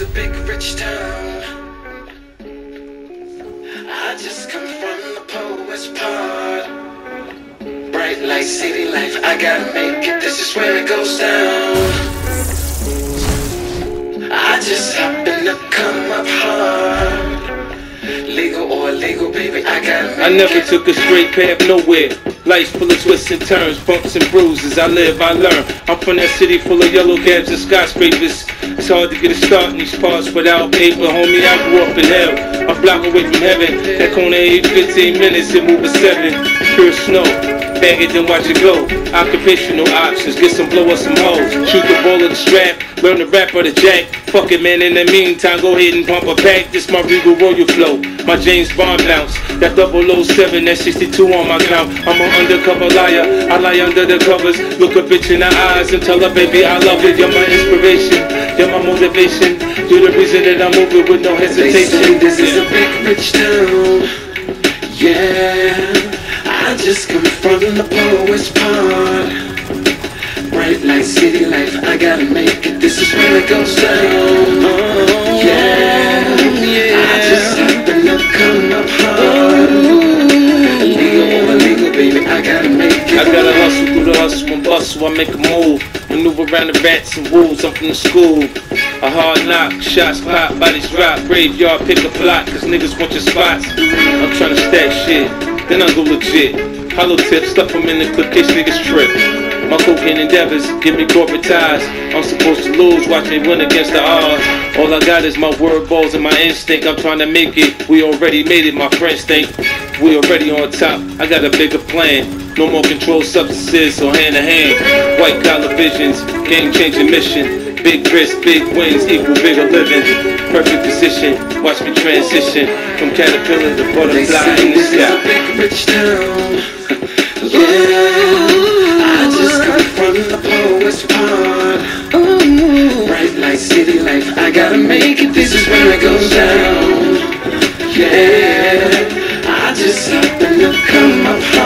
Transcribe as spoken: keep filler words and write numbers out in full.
is a big rich town. I just come from the poet's part. Bright light, city life, I gotta make it, this is where it goes down. I just happen to come up hard. Legal or illegal, baby, I gotta make it. I never took a straight path nowhere. Life's full of twists and turns, bumps and bruises. I live, I learn. I'm from that city full of yellow cabs and skyscrapers. It's hard to get a start in these parts without paper, homie. I grew up in hell, a block away from heaven. That corner age fifteen minutes and move a seven. Pure snow, bag it then watch it go. Occupational options, get some blow or some hoes. Shoot the ball of the strap, learn the rap or the jack. Fuck it, man, in the meantime, go ahead and pump a pack. This my Regal Royal flow, my James Bond bounce. That double oh seven, that sixty-two on my count. I'm an undercover liar, I lie under the covers. Look a bitch in the eyes and tell her, baby, I love it. You're my inspiration, you're my motivation. You're the reason that I'm moving with no hesitation. They say this is a big rich town. Yeah, I just come from the poet's part. Bright light, city life, I gotta make it, this is where it goes down. Oh, yeah, yeah. I just happen to come up hard. Illegal or illegal, baby, I gotta make it. I gotta hustle through the hustle and bustle, I make a move. Maneuver around the rats and wolves, I'm from the school. A hard knock, shots pop, bodies drop. Graveyard, pick a plot, cause niggas want your spots. I'm tryna stack shit, then I go legit. Hollow tips, stuff them in the clip, case niggas trip. My cocaine endeavors give me corporate ties. I'm supposed to lose, watch me win against the odds. All I got is my word balls and my instinct. I'm trying to make it, we already made it, my friends think. We already on top, I got a bigger plan. No more controlled substances, so hand to hand. White collar visions, game changing mission. Big risk, big wins, equal bigger living. Perfect position, watch me transition. From caterpillar to butterfly in the sky. This is a big rich town. Yeah, I just come from the poet's part. Bright light, city life, I gotta make it, this is where it goes down. Yeah, I just happen to come up high.